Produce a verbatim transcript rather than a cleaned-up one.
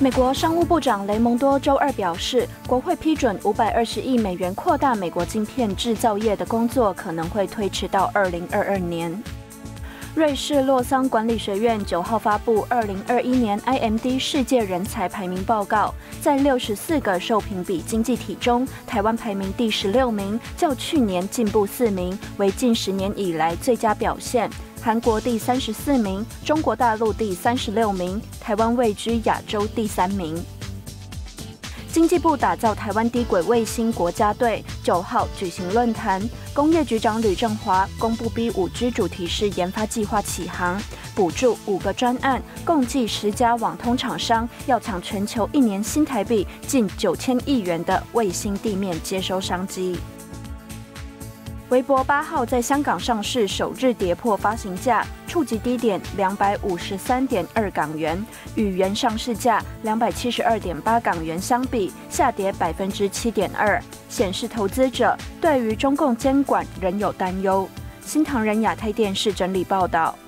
美国商务部长雷蒙多周二表示，国会批准五百二十亿美元扩大美国晶片制造业的工作可能会推迟到二零二二年。瑞士洛桑管理学院九号发布二零二一年 I M D 世界人才排名报告，在六十四个受评比经济体中，台湾排名第十六名，较去年进步四名，为近十年以来最佳表现。韩国第三十四名，中国大陆第三十六名，台湾位居亚洲第三名。经济部打造台湾低轨卫星国家队，九号举行论坛，工业局长吕正华公布 B 五 G 主题式研发计划起航，补助五个专案，共计十家网通厂商要抢全球一年新台币近九千亿元的卫星地面接收商机。微博八号在香港上市，首日跌破发行价，触及低点两百五十三点二港元，与原上市价两百七十二点八港元相比，下跌百分之七点二，显示投资者对于中共监管仍有担忧。新唐人亚太电视整理报道。